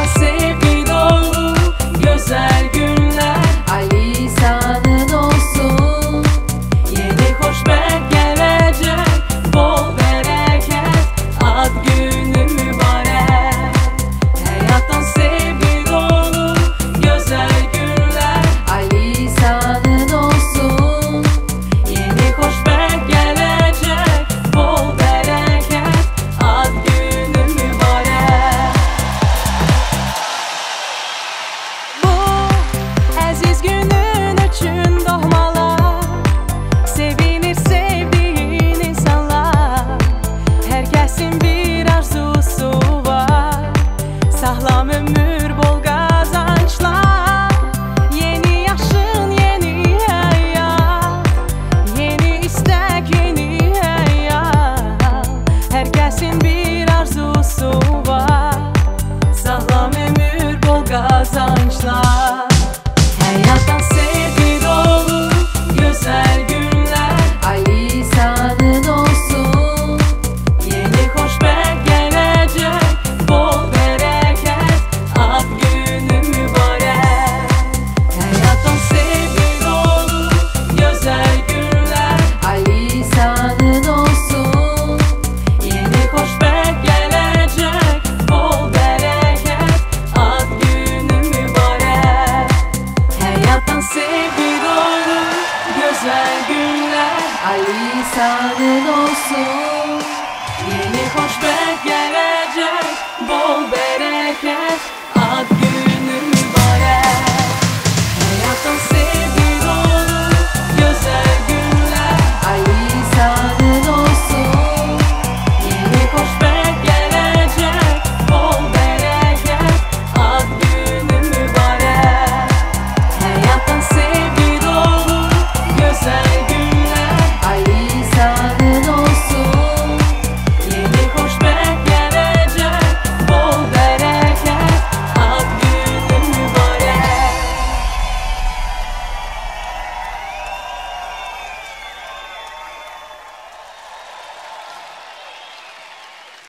sevgi dolu güzel günler Alisa'nın olsun. Yeni xoşbəxt gelecek bol bereket ad günü mübarək. Hayattan sevgi dolu güzel günler Alisa'nın olsun. Yeni xoşbəxt gelecek bol bereket ad günü mübarək. Bu əziz günün üçün doğmalar, sevinir sevdiyin insanlar. Hərkəsin bir arzusu var, sağlam ömür bol qazanclar. Yeni yaşın, yeni həyat, yeni istək, yeni həyat. Hərkəsin bir arzusu var, sağlam ömür bol qazanclar. Hayattan sevgi dolu güzel günler Alisa'nın olsun. Yeni xoşbəxt gelecek bol bereket ad günü mübarək. Hayattan sevgi dolu güzel günler Alisa'nın olsun. Yeni xoşbəxt gelecek bol bereket ad günü mübarək. Hayattan sevgi dolu güzel günler Alisa'nın olsun. Yeni xoşbəxt gelecek bol bereket